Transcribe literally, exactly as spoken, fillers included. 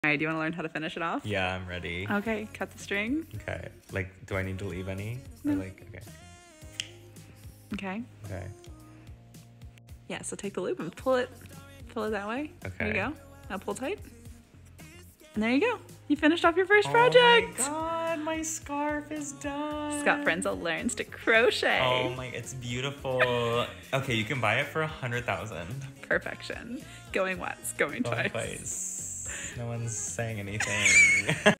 All right, do you want to learn how to finish it off? Yeah, I'm ready. Okay, cut the string. Okay. Like, do I need to leave any? No. Or like, okay. Okay. Okay. Yeah, so take the loop and pull it, pull it that way. Okay. There you go. Now pull tight. And there you go. You finished off your first Oh project. my god, my scarf is done. Scott Frenzel learns to crochet. Oh my, it's beautiful. Okay, you can buy it for a hundred thousand. Perfection. Going once, going Going twice. twice. No one's saying anything.